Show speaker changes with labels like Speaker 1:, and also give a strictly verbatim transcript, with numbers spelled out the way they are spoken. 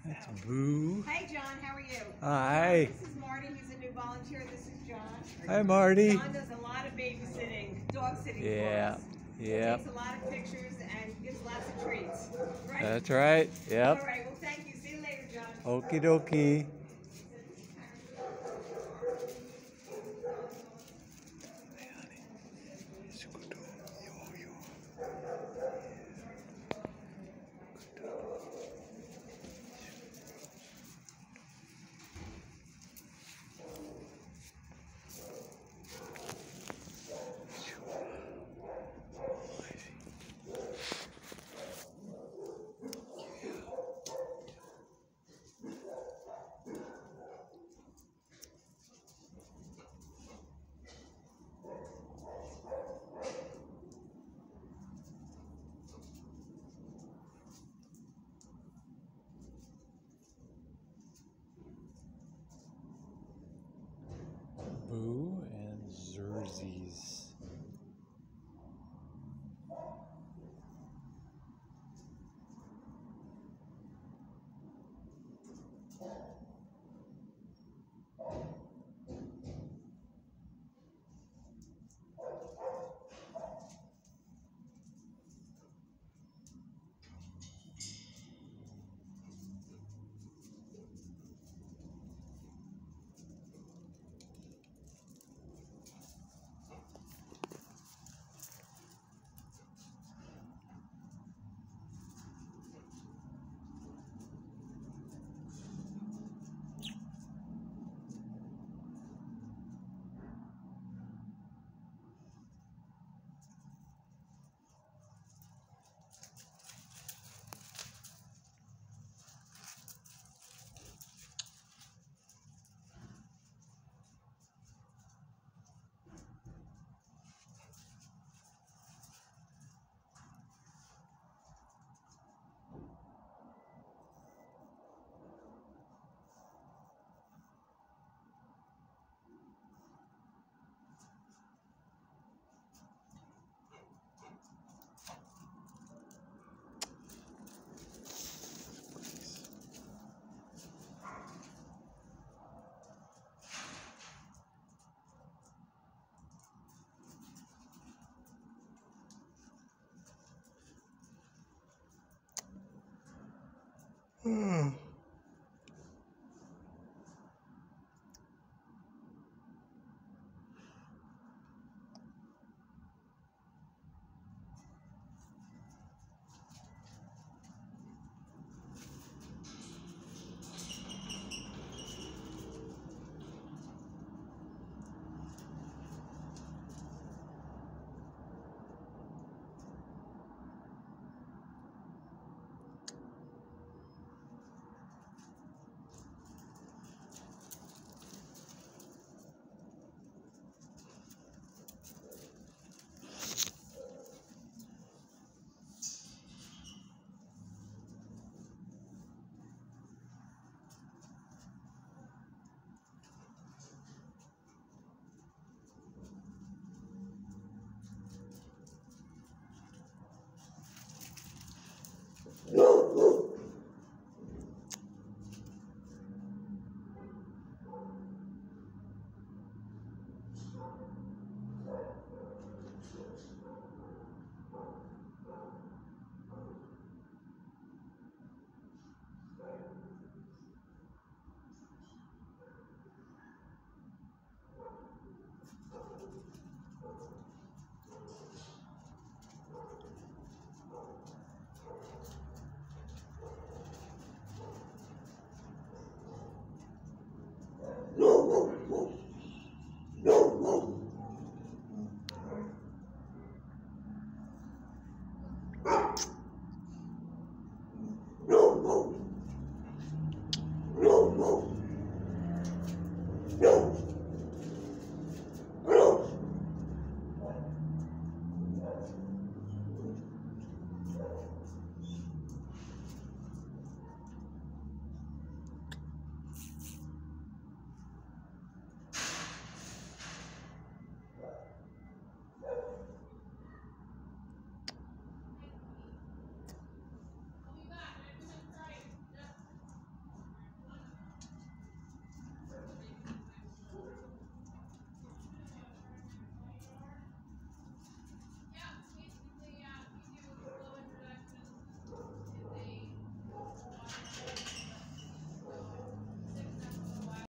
Speaker 1: That's Boo.
Speaker 2: Hey, John, how are you?
Speaker 1: Hi.
Speaker 2: This is Marty. He's a new volunteer. This is John.
Speaker 1: Hi, Marty.
Speaker 2: John does a lot of babysitting, dog sitting
Speaker 1: Yeah.
Speaker 2: for us.
Speaker 1: Yeah.
Speaker 2: Takes a lot of pictures and gives lots of treats. Right?
Speaker 1: That's right. Yep.
Speaker 2: All right. Well, thank you. See you later, John.
Speaker 1: Okie dokie.